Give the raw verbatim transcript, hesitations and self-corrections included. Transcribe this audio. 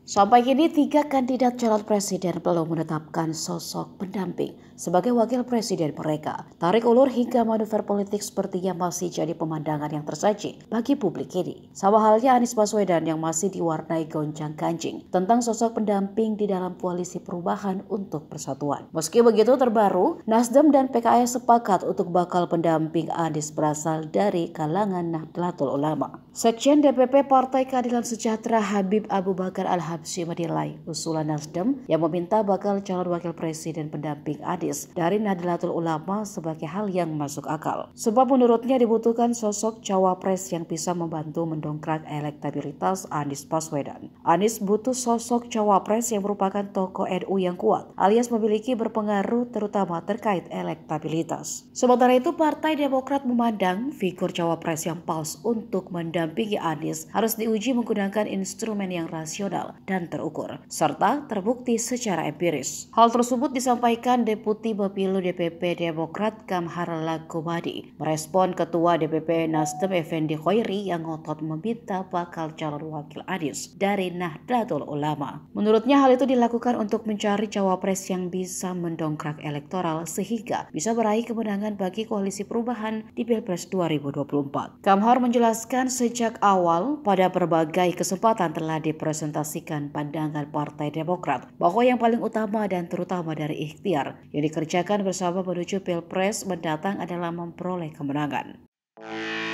Sampai kini tiga kandidat calon presiden belum menetapkan sosok pendamping sebagai wakil presiden mereka. Tarik ulur hingga manuver politik sepertinya masih jadi pemandangan yang tersaji bagi publik ini. Sama halnya Anies Baswedan yang masih diwarnai gonjang-ganjing tentang sosok pendamping di dalam koalisi perubahan untuk persatuan. Meski begitu terbaru, Nasdem dan P K S sepakat untuk bakal pendamping Anies berasal dari kalangan Nahdlatul Ulama. Sekjen D P P Partai Keadilan Sejahtera Habib Abu Bakar Al-Habsyi menilai usulan Nasdem yang meminta bakal calon wakil presiden pendamping Anies dari Nahdlatul Ulama sebagai hal yang masuk akal. Sebab menurutnya dibutuhkan sosok cawapres yang bisa membantu mendongkrak elektabilitas Anies Baswedan. Anies butuh sosok cawapres yang merupakan tokoh N U yang kuat alias memiliki berpengaruh terutama terkait elektabilitas. Sementara itu Partai Demokrat memandang figur cawapres yang pas untuk mendampingi Anies harus diuji menggunakan instrumen yang rasional dan terukur, serta terbukti secara empiris. Hal tersebut disampaikan Deputi Bapilu D P P Demokrat Kamhar Lakumadi merespon Ketua D P P Nasdem Effendi Khoiri yang ngotot meminta bakal calon wakil Anies dari Nahdlatul Ulama. Menurutnya hal itu dilakukan untuk mencari cawapres yang bisa mendongkrak elektoral sehingga bisa meraih kemenangan bagi koalisi perubahan di Pilpres dua ribu dua puluh empat. Kamhar menjelaskan sejak awal pada berbagai kesempatan telah dipresentasikan pandangan Partai Demokrat bahwa yang paling utama dan terutama dari ikhtiar yang dikerjakan bersama menuju Pilpres mendatang adalah memperoleh kemenangan.